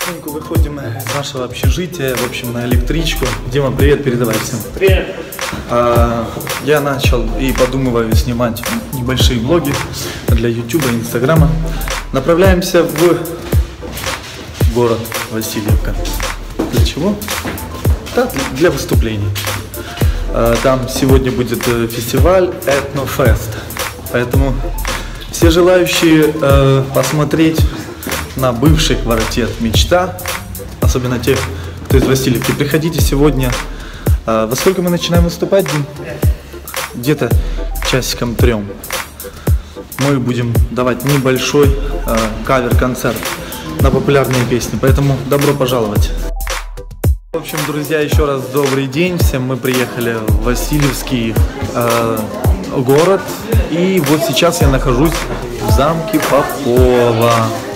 Выходим из нашего общежития, в общем, на электричку. Дима, привет, передавай всем. Привет. Я начал и подумываю снимать небольшие блоги для YouTube и Инстаграма. Направляемся в город Васильевка. Для чего? Да, для выступлений. Там сегодня будет фестиваль Этнофест. Поэтому все желающие посмотреть на бывший квартет «Мечта», особенно те, кто из Васильевки, приходите сегодня. Во сколько мы начинаем выступать, Дим? Где-то часиком 3. Мы будем давать небольшой кавер-концерт на популярные песни, поэтому добро пожаловать. В общем, друзья, еще раз добрый день всем. Мы приехали в Васильевский город, и вот сейчас я нахожусь в замке Попова.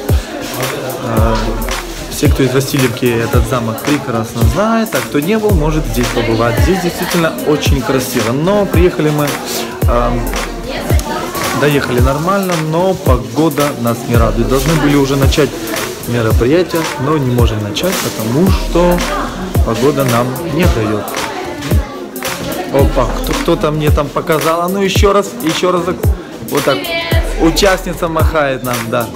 Все, кто из Васильевки, этот замок прекрасно знает, а кто не был, может здесь побывать. Здесь действительно очень красиво, но приехали мы, доехали нормально, но погода нас не радует. Должны были уже начать мероприятие, но не можем начать, потому что погода нам не дает. Опа, кто-то мне там показал, а ну еще раз, вот так, участница махает нам, да.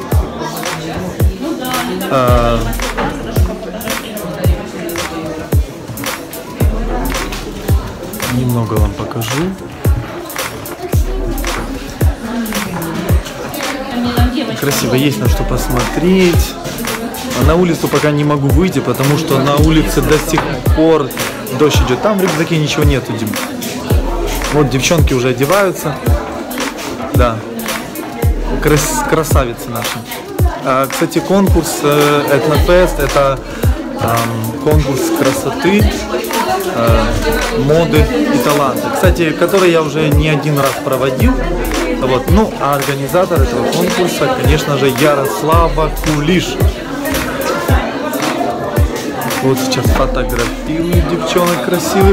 Немного вам покажу. Красиво, есть на что посмотреть. А на улицу пока не могу выйти, потому что на улице до сих пор дождь идет. Там в рюкзаке ничего нету, Дим. Вот девчонки уже одеваются. Да, красавицы наши. Кстати, конкурс Этнофест — это конкурс красоты, моды и таланта. Кстати, который я уже не один раз проводил. Вот. Ну, а организатор этого конкурса, конечно же, Ярослава Кулиш. Вот сейчас фотографирую девчонок красивых.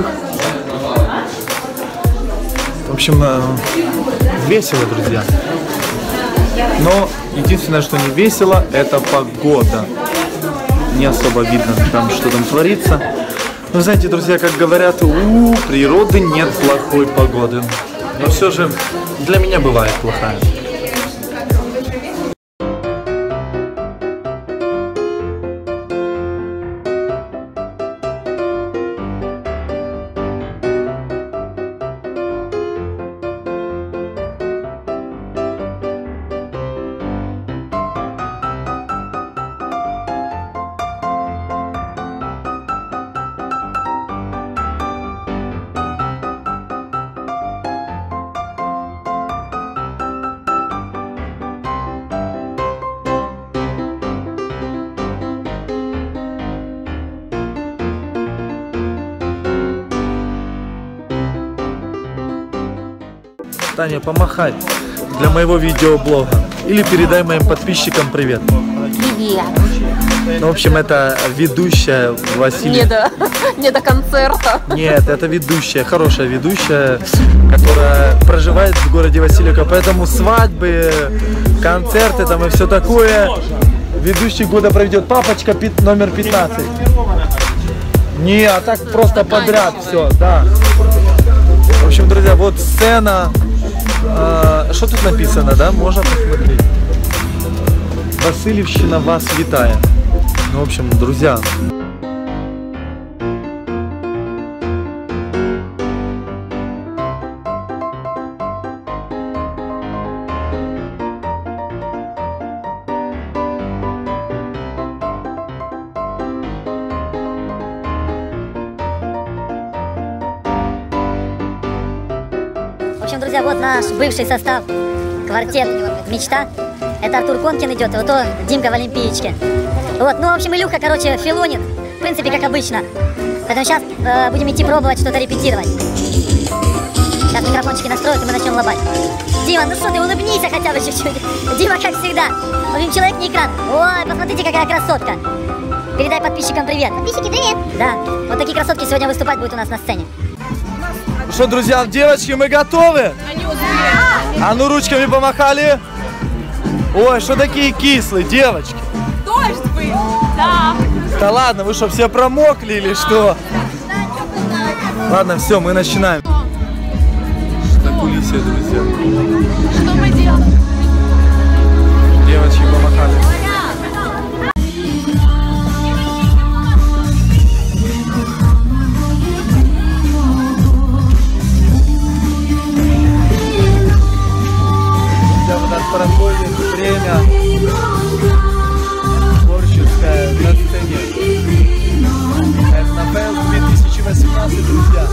В общем, весело, друзья. Но единственное, что не весело, это погода. Не особо видно, там что там творится. Но знаете, друзья, как говорят, у природы нет плохой погоды. Но все же для меня бывает плохая. Таня, помахай для моего видеоблога. Или передай моим подписчикам привет. Привет. Ну, в общем, это ведущая Васильевка. Не до концерта. Нет, это ведущая, хорошая ведущая, которая проживает в городе Васильевка. Поэтому свадьбы, концерты там и все такое ведущий года проведет. Папочка номер 15. Не, а так просто подряд все, да. В общем, друзья, вот сцена. Что тут написано, да? Можно посмотреть. Васильевщина вас витая. Ну, в общем, друзья. В общем, друзья, вот наш бывший состав, квартет «Мечта». Это Артур Конкин идет, вот он, Димка в Олимпиечке. Вот, ну, в общем, Илюха, короче, филонит, в принципе, как обычно. Поэтому сейчас будем идти пробовать что-то репетировать. Сейчас микрофончики настроят, и мы начнем лобать. Дима, ну что ты, улыбнись хотя бы чуть-чуть. Дима, как всегда. В общем, человек не экран. Ой, посмотрите, какая красотка. Передай подписчикам привет. Подписчики, привет. Да, вот такие красотки сегодня выступать будут у нас на сцене. Что, друзья, девочки, мы готовы? А ну, ручками помахали. Ой, что такие кислые, девочки? Дождь был, да. Да ладно, вы что, все промокли или что? Ладно, все, мы начинаем. Закулисье, друзья. Что мы делаем? Девочки помахали. Друзья, у нас проходит время творческое на сцене. Этнофест 2018, друзья.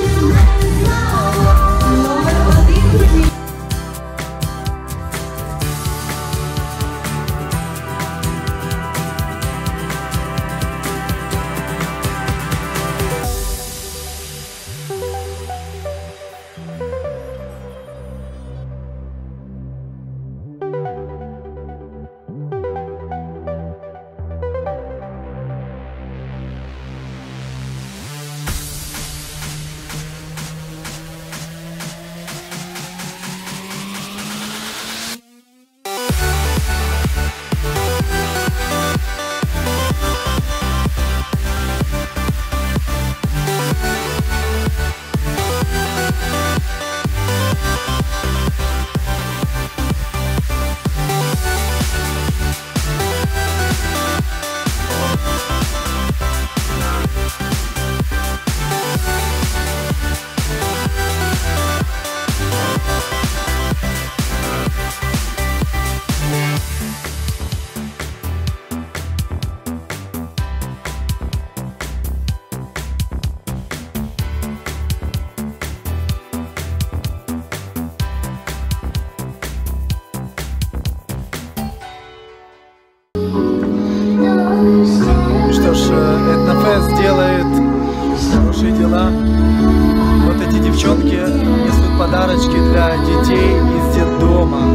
Этнофест делает хорошие дела. Вот эти девчонки несут подарочки для детей из детдома.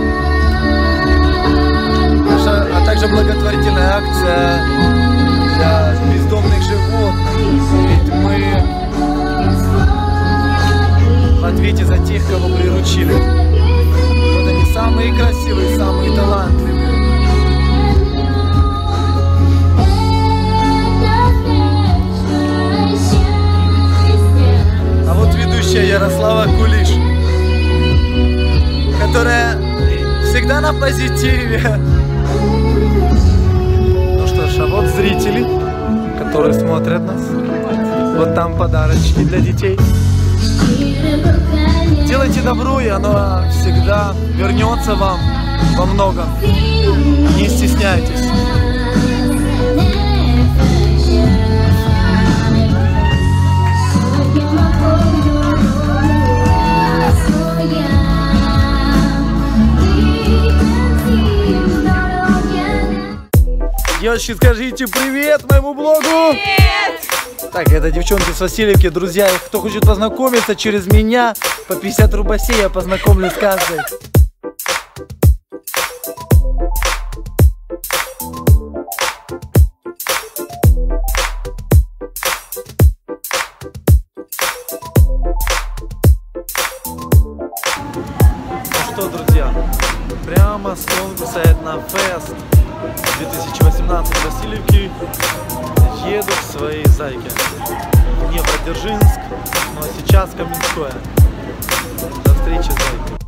А также благотворительная акция для бездомных животных. Ведь мы в ответе за тех, кого приручили. Вот они самые красивые, самые талантливые. А вот ведущая Ярослава Кулиш, которая всегда на позитиве. Ну что ж, а вот зрители, которые смотрят нас. Вот там подарочки для детей. Делайте добро, и оно всегда вернется вам во многом. Не стесняйтесь. Девочки, скажите привет моему блогу! Привет! Так, это девчонки с Васильевки, друзья. Кто хочет познакомиться через меня, по 50 рублей я познакомлюсь с каждой. Ну что, друзья, прямо с конкурса Этнофест 2018 в Васильевке еду к своей зайке в Днепродзержинск, ну а сейчас Каменское. До встречи, зайка.